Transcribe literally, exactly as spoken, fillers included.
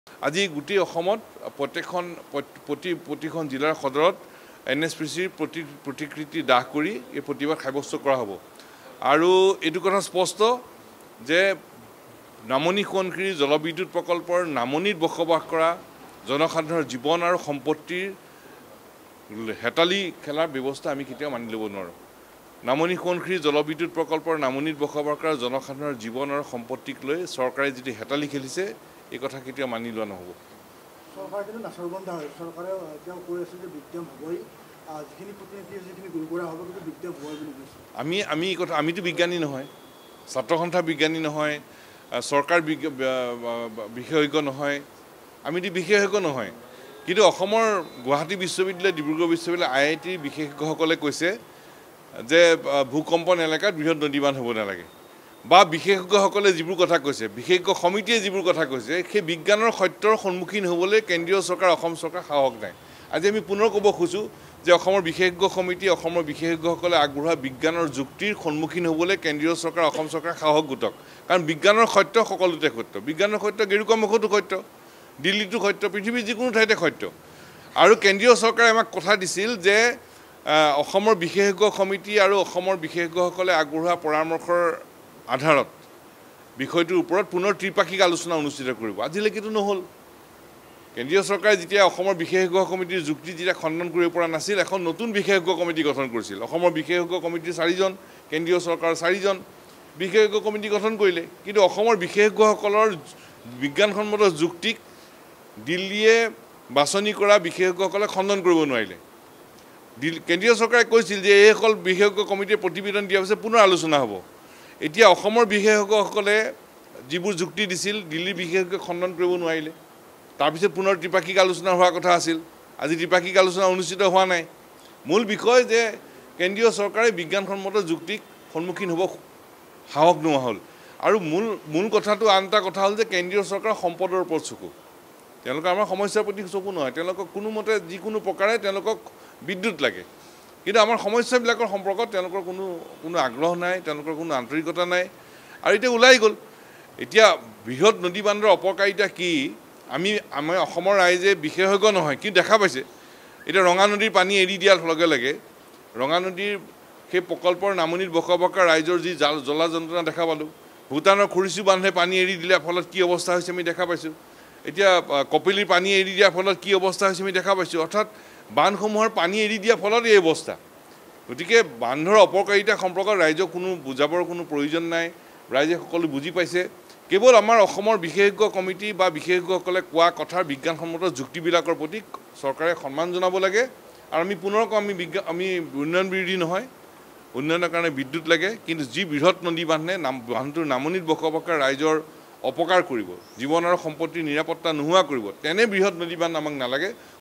আজি গোটেই অসমত প্ৰত্যেকখন প্ৰতি প্ৰতিখন জিলাৰ সদৰত এন এছ পি চিৰ প্ৰতি প্ৰতিকৃতি দাহ কৰি এই প্ৰতিবাদ সাব্যস্ত কৰা হ'ব। আৰু এইটো কথা স্পষ্ট যে নামনি সোৱণশিৰি জলবিদ্যুৎ প্ৰকল্পৰ নামনিত বসবাস কৰা জনসাধাৰণৰ জীৱন আৰু সম্পত্তিৰ হেতালি খেলাৰ ব্যৱস্থা আমি কেতিয়াও মানি ল'ব নোৱাৰোঁ। নামনি সোৱণশিৰি জলবিদ্যুৎ প্ৰকল্পৰ নামনিত বসবাস কৰা জনসাধাৰণৰ জীৱন আৰু সম্পত্তিক লৈ চৰকাৰে যিটো হেতালি খেলিছে এই কথা কেতিয়াও মানি লোৱা নহ'ব। চৰকাৰ কিন্তু নাচৰবন্ধা হয়, চৰকাৰে তেওঁ কৈ আছে যে বিদ্যম হ'বই, যিখিনি প্ৰতিনিধি যিখিনি গুৰু কৰা হ'ব কিন্তু বিদ্যম হ'বই বুলি কৈছে। আমি আমি এই কথা আমিতো বিজ্ঞানী নহয়, ছাত্ৰ সন্থা বিজ্ঞানী নহয়, চৰকাৰ বিশেষজ্ঞ নহয়, আমিতো বিশেষজ্ঞ নহয়। কিন্তু অসমৰ গুৱাহাটী বিশ্ববিদ্যালয়, ডিব্ৰুগড় বিশ্ববিদ্যালয়, আই আই টিৰ বিশেষজ্ঞসকলে কৈছে যে ভূকম্পন এলেকাত বৃহৎ নদীবান্ধ হ'ব নালাগে, বা বিশেষজ্ঞসকলে যিবোৰ কথা কৈছে, বিশেষজ্ঞ সমিতিয়ে যিবোৰ কথা কৈছে, সেই বিজ্ঞানৰ সত্যৰ সন্মুখীন হ'বলৈ কেন্দ্ৰীয় চৰকাৰ অসম চৰকাৰ সাহস নাই। আজি আমি পুনৰ ক'ব খোজোঁ যে অসমৰ বিশেষজ্ঞ সমিতি, অসমৰ বিশেষজ্ঞসকলে আগবঢ়োৱা বিজ্ঞানৰ যুক্তিৰ সন্মুখীন হ'বলৈ কেন্দ্ৰীয় চৰকাৰ অসম চৰকাৰ সাহস গোটক। কাৰণ বিজ্ঞানৰ সত্য সকলোতে সত্য, বিজ্ঞানৰ সত্য গেৰুকামুখতো সত্য, দিল্লীতো সত্য, পৃথিৱীৰ যিকোনো ঠাইতে সত্য। আৰু কেন্দ্ৰীয় চৰকাৰে আমাক কথা দিছিল যে অসমৰ বিশেষজ্ঞ সমিতি আৰু অসমৰ বিশেষজ্ঞসকলে আগবঢ়োৱা পৰামৰ্শৰ আধাৰত বিষয়টোৰ ওপৰত পুনৰ ত্ৰিপাক্ষিক আলোচনা অনুষ্ঠিত কৰিব। আজিলৈকেতো নহ'ল। কেন্দ্ৰীয় চৰকাৰে যেতিয়া অসমৰ বিশেষজ্ঞ সমিতিৰ যুক্তি যেতিয়া খণ্ডন কৰিব পৰা নাছিল, এখন নতুন বিশেষজ্ঞ কমিটি গঠন কৰিছিল। অসমৰ বিশেষজ্ঞ কমিটিৰ চাৰিজন, কেন্দ্ৰীয় চৰকাৰৰ চাৰিজন বিশেষজ্ঞ কমিটি গঠন কৰিলে। কিন্তু অসমৰ বিশেষজ্ঞসকলৰ বিজ্ঞানসন্মত যুক্তিক দিল্লীয়ে বাছনি কৰা বিশেষজ্ঞসকলে খণ্ডন কৰিব নোৱাৰিলে। কেন্দ্ৰীয় চৰকাৰে কৈছিল যে এইসকল বিশেষজ্ঞ কমিটিয়ে প্ৰতিবেদন দিয়াৰ পিছত পুনৰ আলোচনা হ'ব। এতিয়া অসমৰ বিশেষজ্ঞসকলে যিবোৰ যুক্তি দিছিল, দিল্লীৰ বিশেষজ্ঞ খণ্ডন কৰিব নোৱাৰিলে। তাৰপিছত পুনৰ ত্ৰিপাক্ষিক আলোচনা হোৱাৰ কথা আছিল। আজি ত্ৰিপাক্ষিক আলোচনা অনুষ্ঠিত হোৱা নাই। মূল বিষয় যে কেন্দ্ৰীয় চৰকাৰে বিজ্ঞানসন্মত যুক্তিক সন্মুখীন হ'ব সাহস নোহোৱা হ'ল। আৰু মূল মূল কথাটো আন এটা কথা হ'ল যে কেন্দ্ৰীয় চৰকাৰৰ সম্পদৰ ওপৰত চকু। তেওঁলোকে আমাৰ সমস্যাৰ প্ৰতি চকু নহয়। তেওঁলোকক কোনোমতে যিকোনো প্ৰকাৰে তেওঁলোকক বিদ্যুৎ লাগে, কিন্তু আমাৰ সমস্যাবিলাকৰ সম্পৰ্কত তেওঁলোকৰ কোনো কোনো আগ্ৰহ নাই, তেওঁলোকৰ কোনো আন্তৰিকতা নাই। আৰু এতিয়া ওলাই গ'ল। এতিয়া বৃহৎ নদী বান্ধৰ অপকাৰিতা কি আমি আমাৰ অসমৰ ৰাইজে বিশেষজ্ঞ নহয়, কিন্তু দেখা পাইছে। এতিয়া ৰঙা নদীৰ পানী এৰি দিয়াৰ লগে লগে ৰঙা নদীৰ সেই প্ৰকল্পৰ নামনিত বসবাস কৰা ৰাইজৰ যি জাল জ্বলা যন্ত্ৰণা দেখা পালোঁ। ভূটানৰ খুৰিচু বান্ধে পানী এৰি দিয়াৰ ফলত কি অৱস্থা হৈছে আমি দেখা পাইছোঁ। এতিয়া কপিলীৰ পানী এৰি দিয়াৰ ফলত কি অৱস্থা হৈছে আমি দেখা পাইছোঁ। অৰ্থাৎ বান্ধসমূহৰ পানী এৰি দিয়াৰ ফলত এই অৱস্থা। গতিকে বান্ধৰ অপকাৰিতা সম্পৰ্কত ৰাইজক কোনো বুজাবৰ কোনো প্ৰয়োজন নাই। ৰাইজে সকলো বুজি পাইছে। কেৱল আমাৰ অসমৰ বিশেষজ্ঞ কমিটি বা বিশেষজ্ঞসকলে কোৱা কথাৰ বিজ্ঞানসন্মত যুক্তিবিলাকৰ প্ৰতি চৰকাৰে সন্মান জনাব লাগে। আৰু আমি পুনৰ কওঁ, আমি বিজ্ঞান আমি উন্নয়ন বিৰোধী নহয়। উন্নয়নৰ কাৰণে বিদ্যুৎ লাগে, কিন্তু যি বৃহৎ নদী বান্ধে নাম বান্ধটোৰ নামনিত বসবাস কৰা ৰাইজৰ অপকাৰ কৰিব, জীৱন আৰু সম্পত্তিৰ নিৰাপত্তা নোহোৱা কৰিব, তেনে বৃহৎ নদী বান্ধ আমাক নালাগে।